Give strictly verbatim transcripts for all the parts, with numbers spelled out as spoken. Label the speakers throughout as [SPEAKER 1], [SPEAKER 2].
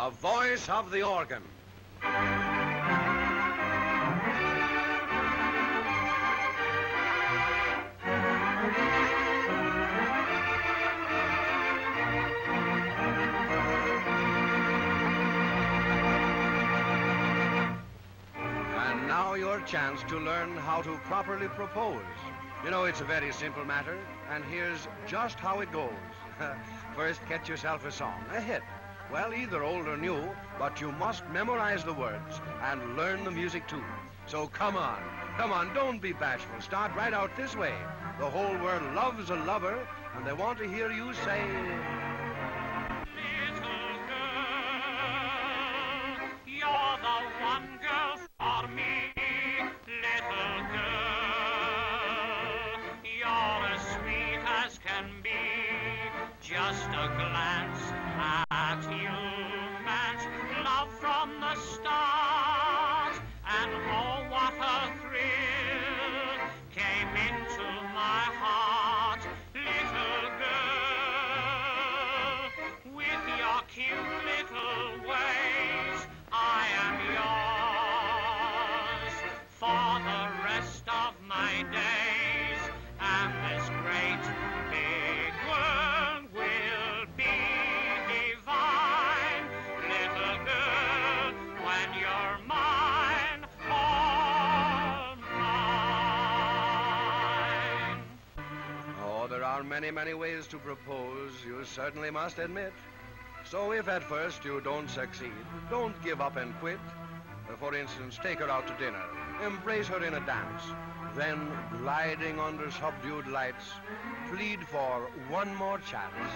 [SPEAKER 1] the voice of the organ. And now your chance to learn how to properly propose. You know, it's a very simple matter, and here's just how it goes. First, get yourself a song, a hit. Well, either old or new, but you must memorize the words and learn the music too. So come on, come on, don't be bashful. Start right out this way. The whole world loves a lover, and they want to hear you say...
[SPEAKER 2] Little girl, you're the one girl for me. Little girl, you're as sweet as can be. Just a glance at you meant love from the start, and oh, what a thrill came into my heart. Little girl, with your cute little ways, I am yours for the rest of my days, and this great big world will be divine. Little girl, when you're mine, all mine.
[SPEAKER 1] Oh, there are many, many ways to propose, you certainly must admit. So if at first you don't succeed, don't give up and quit. Uh, For instance, take her out to dinner, embrace her in a dance, then, gliding under subdued lights, plead for one more chance.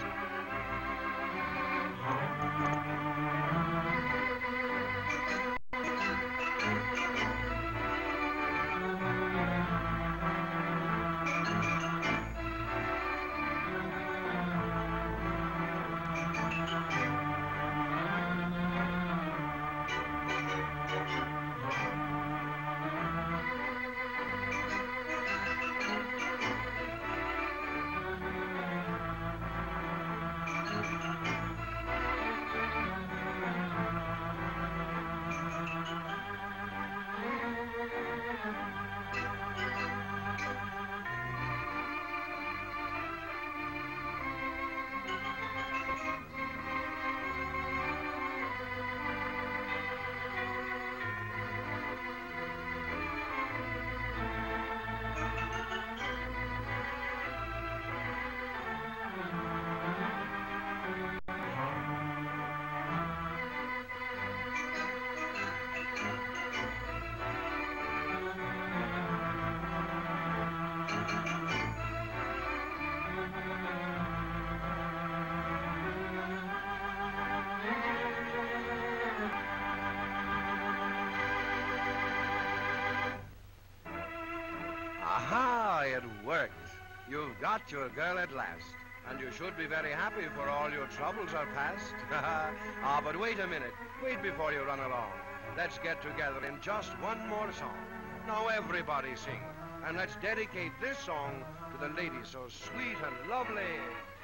[SPEAKER 1] Aha, it worked. You've got your girl at last. And you should be very happy, for all your troubles are past. Ah, but wait a minute. Wait before you run along. Let's get together in just one more song. Now everybody sing. And let's dedicate this song to the lady so sweet and lovely.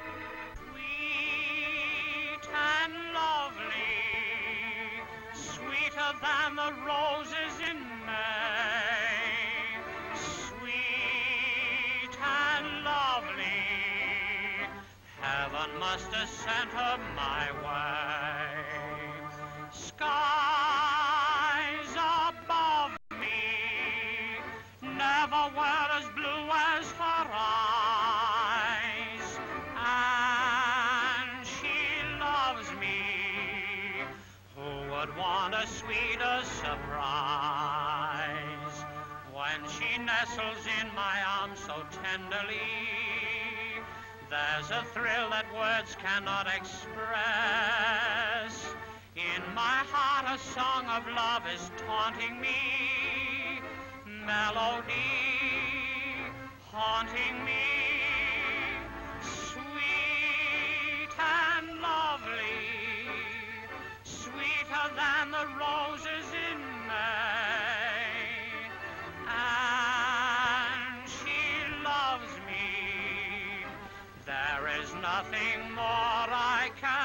[SPEAKER 2] Sweet and lovely, sweeter than the roses in May. Sweet and lovely, heaven must have sent her my way. Skies above me never were as blue as her eyes, and she loves me. Who would want a sweeter surprise? When she nestles in my arms so tenderly, there's a thrill that words cannot express. In my heart a song of love is taunting me, melody haunting me. Sweet and lovely, sweeter than the roses in May, and she loves me. There is nothing more I can